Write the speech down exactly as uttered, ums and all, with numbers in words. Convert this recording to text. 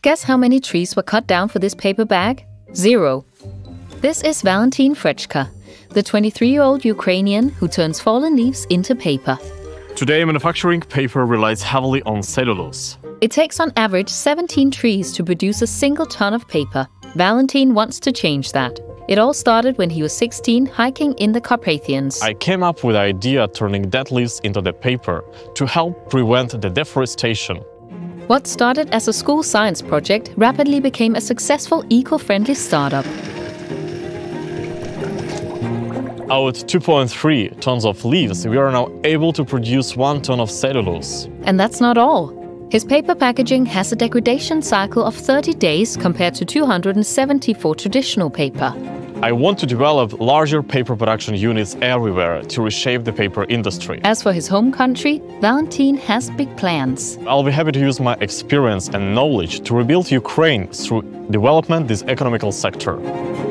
Guess how many trees were cut down for this paper bag? Zero. This is Valentyn Frechka, the twenty-three-year-old Ukrainian who turns fallen leaves into paper. Today, manufacturing paper relies heavily on cellulose. It takes on average seventeen trees to produce a single ton of paper. Valentyn wants to change that. It all started when he was sixteen, hiking in the Carpathians. I came up with the idea turning dead leaves into the paper to help prevent the deforestation. What started as a school science project rapidly became a successful eco-friendly startup. Out of two point three tons of leaves, we are now able to produce one ton of cellulose. And that's not all. His paper packaging has a degradation cycle of thirty days compared to two hundred seventy for traditional paper. I want to develop larger paper production units everywhere to reshape the paper industry. As for his home country, Valentyn has big plans. I'll be happy to use my experience and knowledge to rebuild Ukraine through development this economical sector.